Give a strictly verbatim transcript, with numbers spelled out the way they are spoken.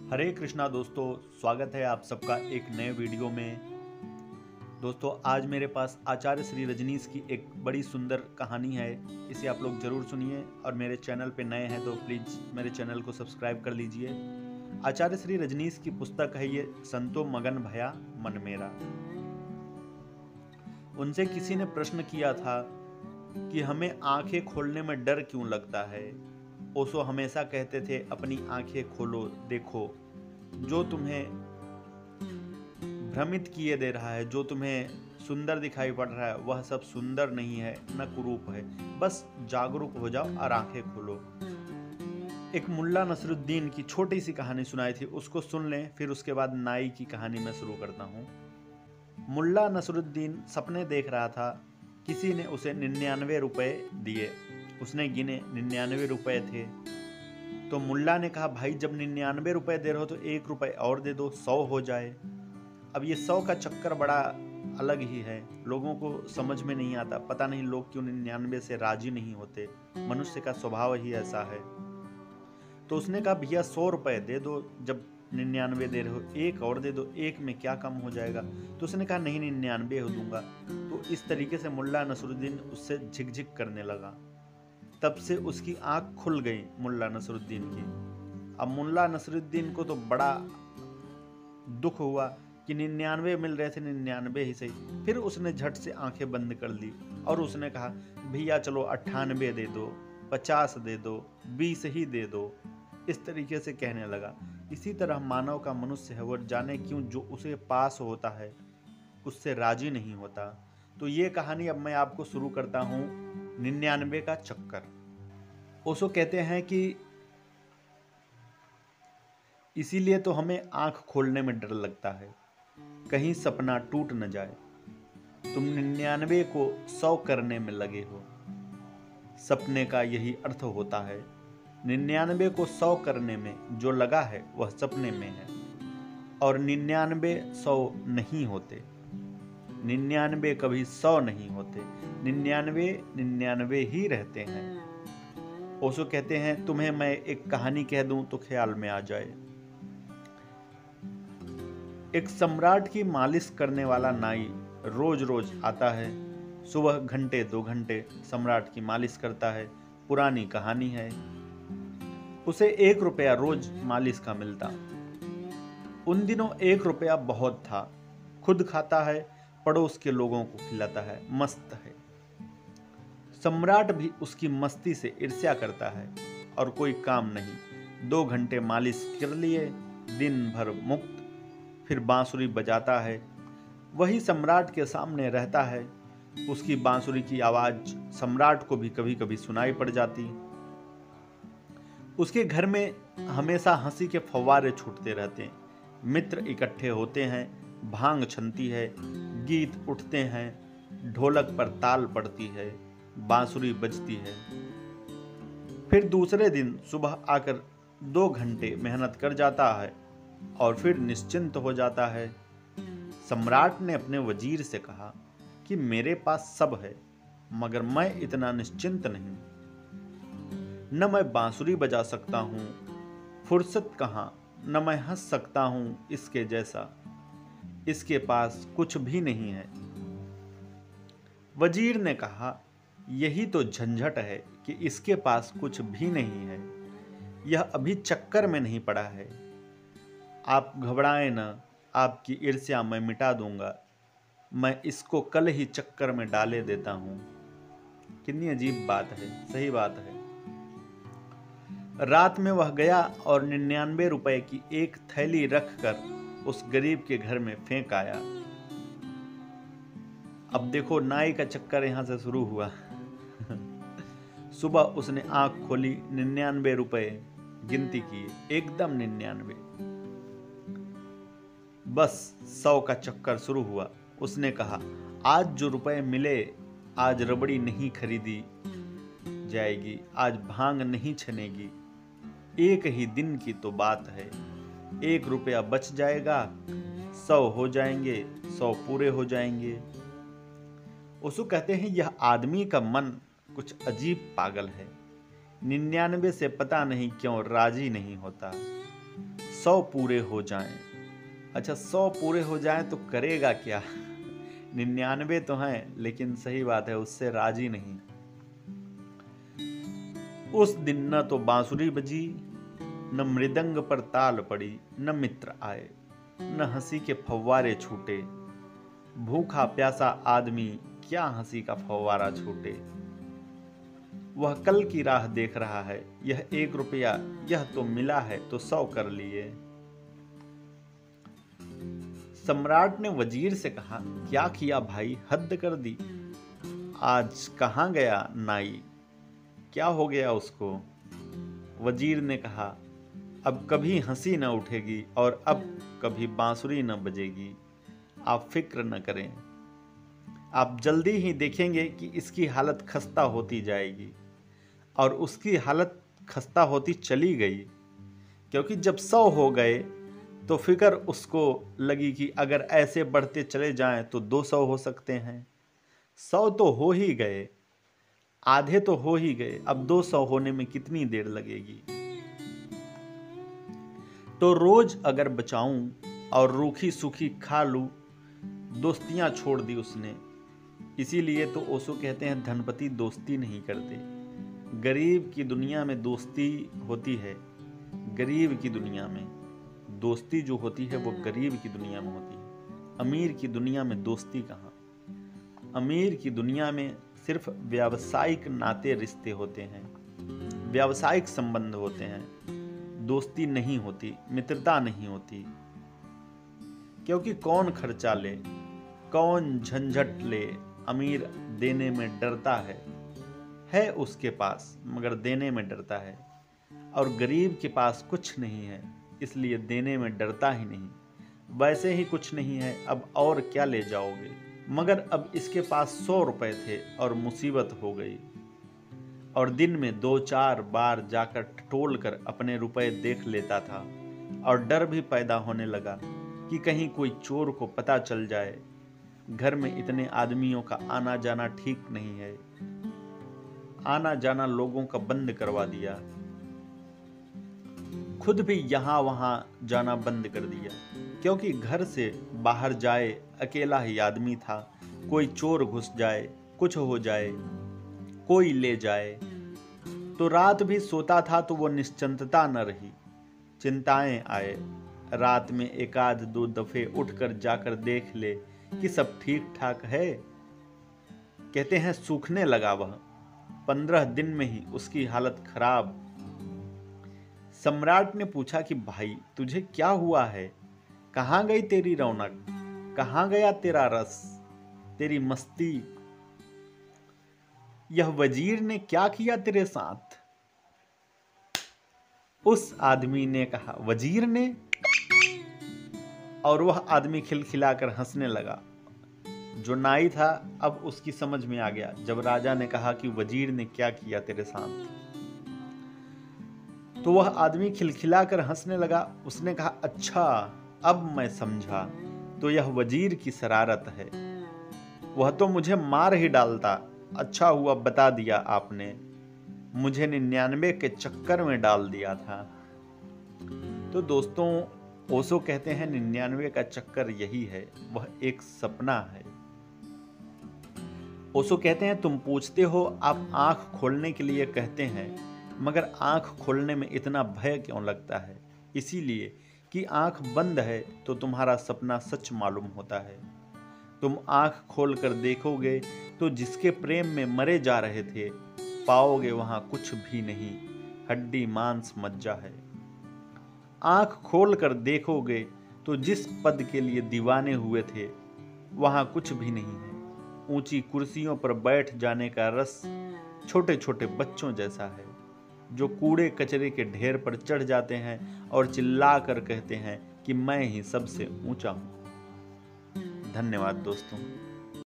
हरे कृष्णा दोस्तों, स्वागत है आप सबका एक नए वीडियो में। दोस्तों, आज मेरे पास आचार्य श्री रजनीश की एक बड़ी सुंदर कहानी है। इसे आप लोग जरूर सुनिए और मेरे चैनल पे नए हैं तो प्लीज़ मेरे चैनल को सब्सक्राइब कर लीजिए। आचार्य श्री रजनीश की पुस्तक है ये, संतो मगन भया मन मेरा। उनसे किसी ने प्रश्न किया था कि हमें आंखें खोलने में डर क्यों लगता है। ओशो हमेशा कहते थे, अपनी आंखें खोलो, देखो जो तुम्हें भ्रमित किए दे रहा है, जो तुम्हें सुंदर दिखाई पड़ रहा है, वह सब सुंदर नहीं है, न कुरूप है। बस जागरूक हो जाओ और आंखें खोलो। एक मुल्ला नसरुद्दीन की छोटी सी कहानी सुनाई थी, उसको सुन लें, फिर उसके बाद नाई की कहानी मैं शुरू करता हूँ। मुल्ला नसरुद्दीन सपने देख रहा था। किसी ने उसे निन्यानवे रुपए दिए। उसने गिने, निन्यानवे रुपए थे। तो मुल्ला ने कहा, भाई जब निन्यानवे रुपए दे रहे हो तो एक रुपए और दे दो, सौ हो जाए। अब ये सौ का चक्कर बड़ा अलग ही है, लोगों को समझ में नहीं आता। पता नहीं लोग क्यों निन्यानवे से राजी नहीं होते, मनुष्य का स्वभाव ही ऐसा है। तो उसने कहा, भैया सौ रुपए दे दो, जब निन्यानवे दे रहे हो एक और दे दो, एक में क्या कम हो जाएगा। तो उसने कहा, नहीं निन्यानवे हो दूंगा। तो इस तरीके से मुल्ला नसरुद्दीन उससे झिकझिक करने लगा। तब से उसकी आंख खुल गई मुल्ला नसरुद्दीन की। अब मुल्ला नसरुद्दीन को तो बड़ा दुख हुआ कि निन्यानवे मिल रहे थे, निन्यानवे ही सही। फिर उसने झट से आंखें बंद कर ली और उसने कहा, भैया चलो अट्ठानवे दे दो, पचास दे दो, बीस ही दे दो। इस तरीके से कहने लगा। इसी तरह मानव का मनुष्य है, वो जाने क्यों जो उसे पास होता है उससे राजी नहीं होता। तो ये कहानी अब मैं आपको शुरू करता हूँ, निन्यानवे का चक्कर। ओशो कहते हैं कि इसीलिए तो हमें आंख खोलने में डर लगता है, कहीं सपना टूट न जाए। तुम निन्यानवे को सौ करने में लगे हो, सपने का यही अर्थ होता है। निन्यानवे को सौ करने में जो लगा है वह सपने में है, और निन्यानवे सौ नहीं होते। निन्यानवे कभी सौ नहीं होते, निन्यानवे निन्यानवे ही रहते हैं। ओशो कहते हैं, तुम्हें मैं एक कहानी कह दूं तो ख्याल में आ जाए। एक सम्राट की मालिश करने वाला नाई रोज रोज आता है। सुबह घंटे दो घंटे सम्राट की मालिश करता है। पुरानी कहानी है। उसे एक रुपया रोज मालिश का मिलता। उन दिनों एक रुपया बहुत था। खुद खाता है, पड़ोस के लोगों को खिलाता है, मस्त है। सम्राट भी उसकी मस्ती से ईर्ष्या करता है और कोई काम नहीं। दो घंटे मालिश कर लिए, दिन भर मुक्त। फिर बांसुरी बजाता है। वही सम्राट के सामने रहता है। उसकी बांसुरी की आवाज सम्राट को भी कभी कभी सुनाई पड़ जाती। उसके घर में हमेशा हंसी के फव्वारे छूटते रहते हैं। मित्र इकट्ठे होते हैं, भांग छनती है, गीत उठते हैं, ढोलक पर ताल पड़ती है, बांसुरी बजती है। फिर दूसरे दिन सुबह आकर दो घंटे मेहनत कर जाता है और फिर निश्चिंत हो जाता है। सम्राट ने अपने वजीर से कहा कि मेरे पास सब है, मगर मैं इतना निश्चिंत नहीं। न मैं बांसुरी बजा सकता हूँ, फुर्सत कहाँ, न मैं हंस सकता हूँ इसके जैसा। इसके पास कुछ भी नहीं है। वजीर ने कहा, यही तो झंझट है कि इसके पास कुछ भी नहीं है। यह अभी चक्कर में नहीं पड़ा है। आप घबराएं न, आपकी ईर्ष्या मैं मिटा दूंगा। मैं इसको कल ही चक्कर में डाले देता हूं। कितनी अजीब बात है, सही बात है। रात में वह गया और निन्यानवे रुपए की एक थैली रखकर उस गरीब के घर में फेंक आया। अब देखो, नाई का चक्कर यहां से शुरू हुआ। सुबह उसने आंख खोली, निन्यानवे रुपए गिनती की, एकदम निन्यानवे। बस सौ का चक्कर शुरू हुआ। उसने कहा, आज जो रुपए मिले, आज रबड़ी नहीं खरीदी जाएगी, आज भांग नहीं छनेगी। एक ही दिन की तो बात है। एक रुपया बच जाएगा, सौ हो जाएंगे, सौ पूरे हो जाएंगे। ओशो कहते हैं, यह आदमी का मन कुछ अजीब पागल है। निन्यानवे से पता नहीं क्यों राजी नहीं होता। सौ पूरे हो जाएं। अच्छा, सौ पूरे हो जाएं तो करेगा क्या? निन्यानवे तो हैं, लेकिन सही बात है उससे राजी नहीं। उस दिन न तो बांसुरी बजी, न मृदंग पर ताल पड़ी, न मित्र आए, न हंसी के फव्वारे छूटे। भूखा प्यासा आदमी क्या हंसी का फव्वारा छूटे। वह कल की राह देख रहा है, यह एक रुपया यह तो मिला है तो सौ कर लिए। सम्राट ने वजीर से कहा, क्या किया भाई, हद कर दी। आज कहाँ गया नाई, क्या हो गया उसको? वजीर ने कहा, अब कभी हंसी न उठेगी और अब कभी बांसुरी न बजेगी। आप फिक्र न करें, आप जल्दी ही देखेंगे कि इसकी हालत खस्ता होती जाएगी। और उसकी हालत खस्ता होती चली गई, क्योंकि जब सौ हो गए तो फिक्र उसको लगी कि अगर ऐसे बढ़ते चले जाएं तो दो सौ हो सकते हैं। सौ तो हो ही गए, आधे तो हो ही गए, अब दो सौ होने में कितनी देर लगेगी। तो रोज अगर बचाऊं और रूखी सूखी खा लूं, दोस्तियां छोड़ दी उसने। इसीलिए तो ओशो कहते हैं, धनपति दोस्ती नहीं करते। गरीब की दुनिया में दोस्ती होती है, गरीब की दुनिया में दोस्ती जो होती है वो गरीब की दुनिया में होती है। अमीर की दुनिया में दोस्ती कहाँ? अमीर की दुनिया में सिर्फ व्यावसायिक नाते रिश्ते होते हैं, व्यावसायिक संबंध होते हैं, दोस्ती नहीं होती, मित्रता नहीं होती। क्योंकि कौन खर्चा ले, कौन झंझट ले, अमीर देने में डरता है है उसके पास मगर देने में डरता है। और गरीब के पास कुछ नहीं है, इसलिए देने में डरता ही नहीं। वैसे ही कुछ नहीं है, अब और क्या ले जाओगे? मगर अब इसके पास सौ रुपए थे और मुसीबत हो गई, और दिन में दो चार बार जाकर टटोल कर अपने रुपए देख लेता था। और डर भी पैदा होने लगा कि कहीं कोई चोर को पता चल जाए। घर में इतने आदमियों का आना जाना ठीक नहीं है, आना जाना लोगों का बंद करवा दिया। खुद भी यहां वहां जाना बंद कर दिया, क्योंकि घर से बाहर जाए अकेला ही आदमी था। कोई चोर घुस जाए, कुछ हो जाए, कोई ले जाए। तो रात भी सोता था तो वो निश्चिंतता न रही, चिंताएं आए। रात में एकाध दो दफे उठकर जाकर देख ले कि सब ठीक ठाक है। कहते हैं सूखने लगा वह। पंद्रह दिन में ही उसकी हालत खराब। सम्राट ने पूछा कि भाई तुझे क्या हुआ है? कहाँ गई तेरी रौनक? कहाँ गया तेरा रस, तेरी मस्ती? यह वजीर ने क्या किया तेरे साथ? उस आदमी ने कहा, वजीर ने? और वह आदमी खिलखिलाकर हंसने लगा। जो नाई था अब उसकी समझ में आ गया जब राजा ने कहा कि वजीर ने क्या किया तेरे साथ। तो वह आदमी खिलखिलाकर हंसने लगा। उसने कहा, अच्छा अब मैं समझा, तो यह वजीर की शरारत है। वह तो मुझे मार ही डालता, अच्छा हुआ बता दिया आपने, मुझे निन्यानवे के चक्कर में डाल दिया था। तो दोस्तों, ओशो कहते हैं निन्यानवे का चक्कर यही है, वह एक सपना है। ओशो कहते हैं, तुम पूछते हो आप आंख खोलने के लिए कहते हैं, मगर आंख खोलने में इतना भय क्यों लगता है? इसीलिए कि आंख बंद है तो तुम्हारा सपना सच मालूम होता है। तुम आंख खोलकर देखोगे तो जिसके प्रेम में मरे जा रहे थे, पाओगे वहां कुछ भी नहीं, हड्डी मांस मज्जा है। आंख खोलकर देखोगे तो जिस पद के लिए दीवाने हुए थे, वहां कुछ भी नहीं है। ऊंची कुर्सियों पर बैठ जाने का रस छोटे छोटे बच्चों जैसा है, जो कूड़े कचरे के ढेर पर चढ़ जाते हैं और चिल्ला कर कहते हैं कि मैं ही सबसे ऊंचा हूं। धन्यवाद दोस्तों।